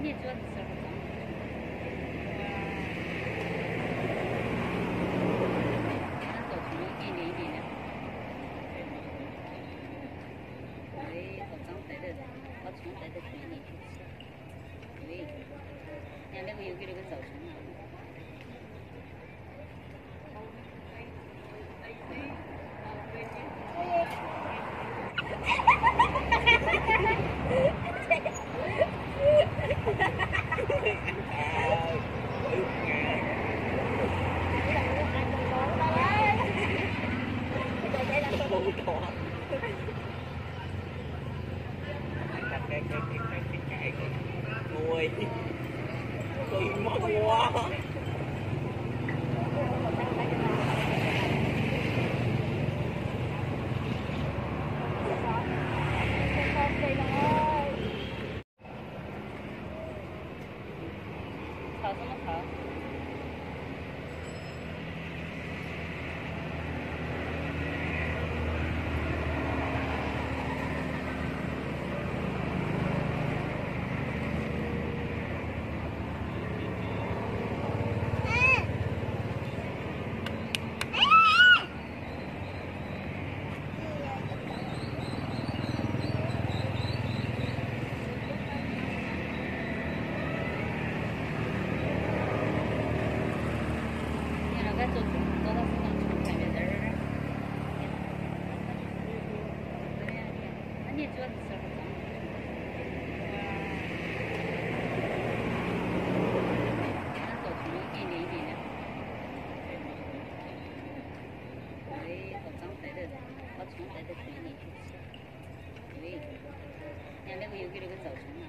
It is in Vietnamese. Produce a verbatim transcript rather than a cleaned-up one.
你桌子时候脏。咱做成一点点一点点。对，好脏带的，把葱带的水里去吃。对，你看那个又给那个造成了。 Ngồi tôi mất quá. Thở xong nó thở. Cái tôi tôi không có làm phải bây giờ anh ấy chưa được sao không? Anh tổ chức cái này gì nè, đấy, tổ chức tại đây, tổ chức tại đây cái này, đấy, nhà này bây giờ cái cái tổ chức